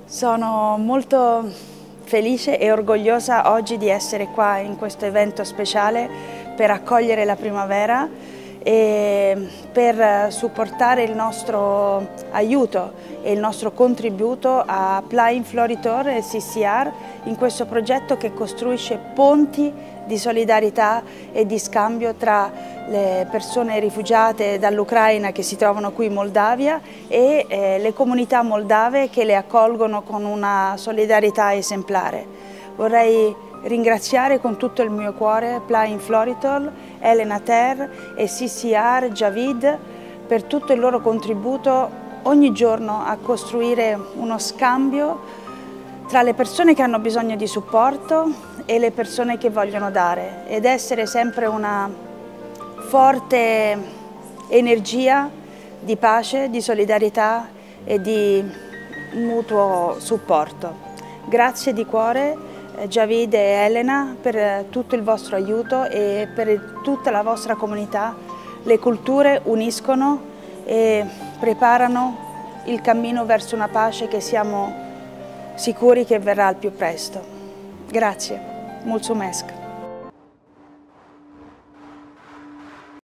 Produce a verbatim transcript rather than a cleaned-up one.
Sono molto felice e orgogliosa oggi di essere qua in questo evento speciale per accogliere la primavera e per supportare il nostro aiuto e il nostro contributo a Plain Floritor e C C R in questo progetto che costruisce ponti di solidarietà e di scambio tra le persone rifugiate dall'Ucraina che si trovano qui in Moldavia e eh, le comunità moldave che le accolgono con una solidarietà esemplare. Vorrei ringraziare con tutto il mio cuore Plain Floritor, Elena Ter e C C R Javid per tutto il loro contributo ogni giorno a costruire uno scambio tra le persone che hanno bisogno di supporto e le persone che vogliono dare ed essere sempre una forte energia di pace, di solidarietà e di mutuo supporto. Grazie di cuore Javid e Elena per tutto il vostro aiuto e per tutta la vostra comunità. Le culture uniscono e preparano il cammino verso una pace che siamo sicuri che verrà al più presto. Grazie. Mulțumesc!